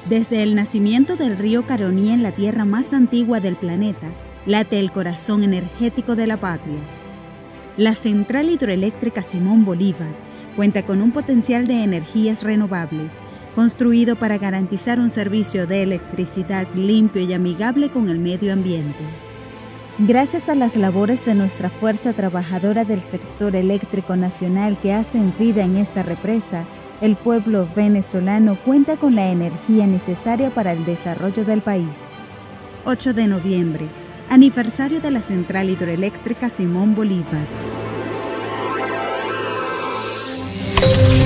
Desde el nacimiento del río Caroní en la tierra más antigua del planeta, late el corazón energético de la patria. La Central Hidroeléctrica Simón Bolívar cuenta con un potencial de energías renovables, construido para garantizar un servicio de electricidad limpio y amigable con el medio ambiente. Gracias a las labores de nuestra fuerza trabajadora del sector eléctrico nacional que hacen vida en esta represa, el pueblo venezolano cuenta con la energía necesaria para el desarrollo del país. 8 de noviembre, aniversario de la Central Hidroeléctrica Simón Bolívar.